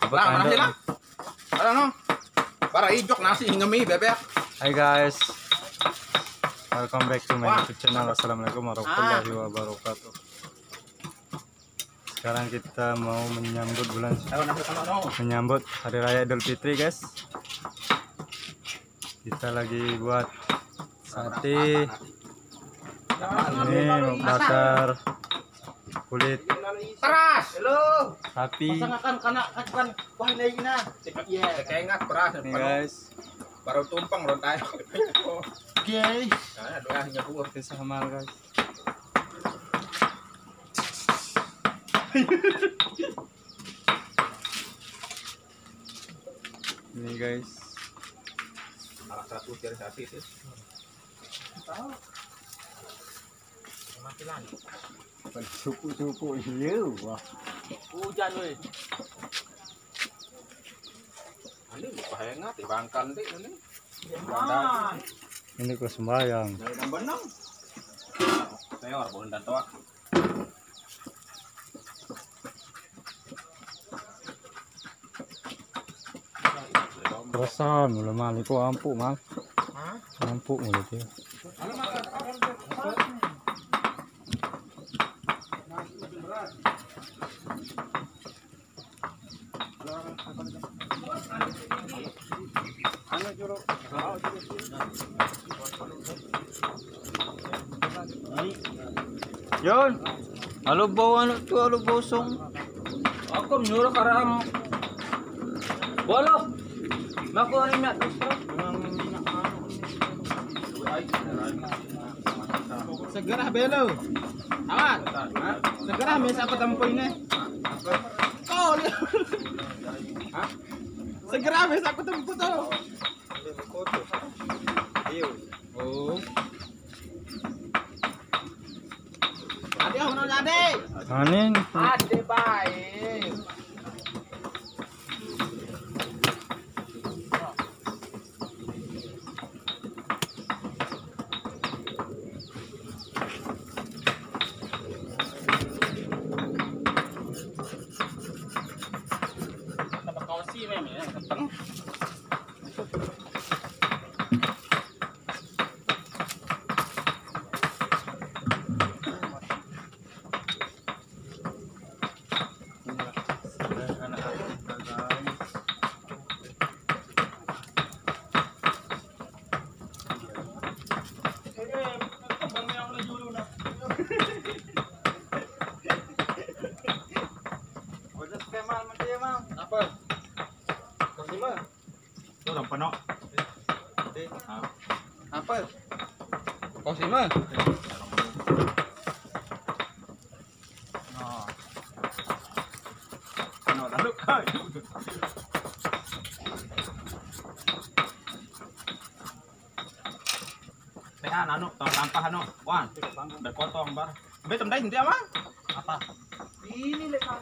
Abot na sila. Ano? Para ijok nasi hingga mie bebek. Hi guys. Welcome back to my YouTube channel. Assalamualaikum warahmatullahi wabarakatuh. Sekarang kita mau menyambut Hari Raya Idul Fitri, guys. Kita lagi buat sate. Ini bakar kulit sapi. Keingat beras. Nih guys. Baru tumpeng rontai. Guys, Doa hingga keluar. Kisah Hamal, guys. Ini guys. Salah satu dari sapi itu. suku-suku hiu. Wah. Hujan weh. Ini lupa hengat di bangkan deh ini. Ini ke sembayang. Dari dan benang. Teor boleh dan toa. Kerasan mulai mali kok ampuh mal. Ampuh mulai dia. Yon, halo bau anu tu halo bosong. Aku menyuruh karam. Bolo. Mako ni nak terus. Segera belo. Awan. Segera mes apa tempo ini? Kau ni. Segera mes aku tempo tu. Oh. Ade hono ade. Anin. Ade baik. Apa? Kelima. Itu orang penok. Apa? Kau sima? No, lalu kau. Tehan anu, tong sampah anu, wan, berpotong bar. Betul dah inti apa? Apa? Ini lepas.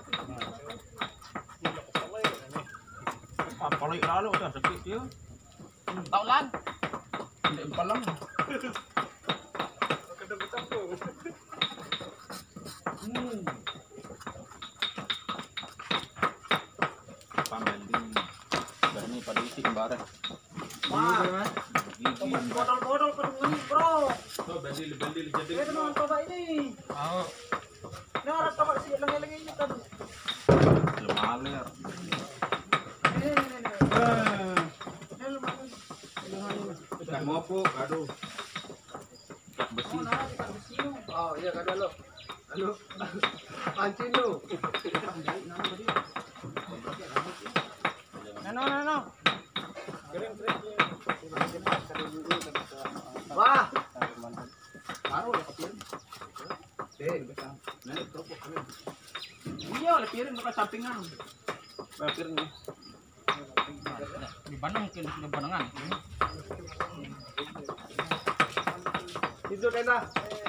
Kalau lalu udah sepi dia. Tau lan. Tidak palang. Pambending. Ini pada isi kembaran. Wah. Bodol-bodol kedungan bro. Tuh bendil jadi. Kita mau coba ini. Oh, Ini orang coba sih lengi-lengi ini kan. lemaler. Ikan mopo, aduh. Besi. Oh iya kan lo. Halo. Pancing lo. No. Wah. Baru ya kepir. Iya, oleh piring bukan sampingan. Kepir nih. Di Bandung mungkin di Bandengan. Itu kena.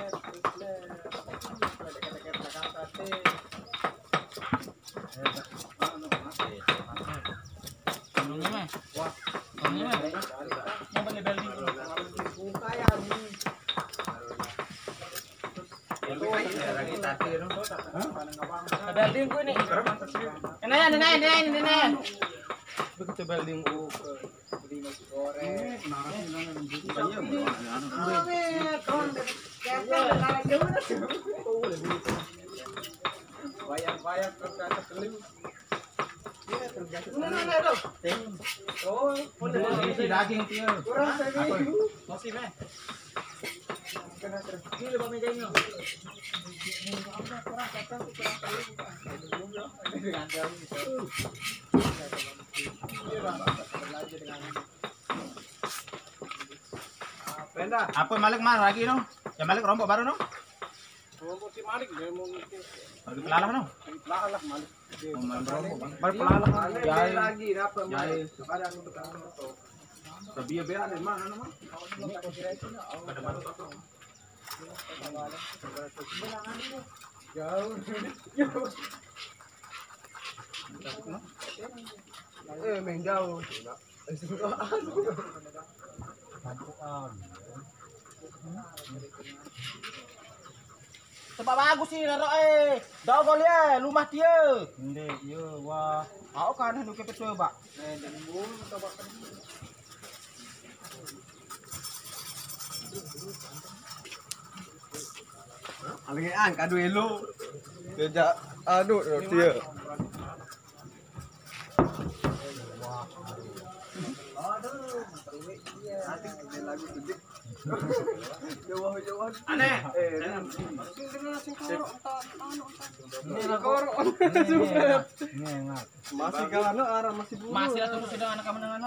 Ini mah. Wah. Ini mah. Yang beli beli. Lagi tadi Belding ko ini. Ini. Begitu building Bayar terkata kelim. isi daging dia. Masih meh. Apa Malik mah lagi no? Ya Malik rombok baru no? Rombok si Malik dia mau Lagi pelalah no? pelalah Malik. Baru pelalah. Jai lagi dapat Jai. Malik. Ada untuk kamu. Biaya dari mana nama? Jauh. Main jauh. Tempat bagus sih naro dogol ya, rumah dia. Hindi, yo, wah. Aku kan hendak ke coba. Aling ang kado elo. Kerja anu dia. Aneh. Ini enak. Masih galano arah masih bulu. Masih atau sudah anak kamu dengan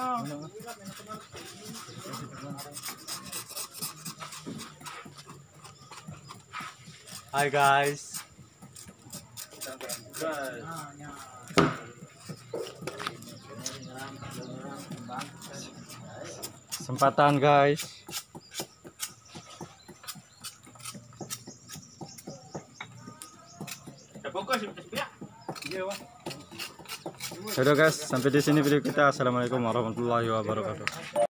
Hi guys. Kesempatan guys. Fokus ya. Sudah guys, sampai di sini video kita. Assalamualaikum warahmatullahi wabarakatuh.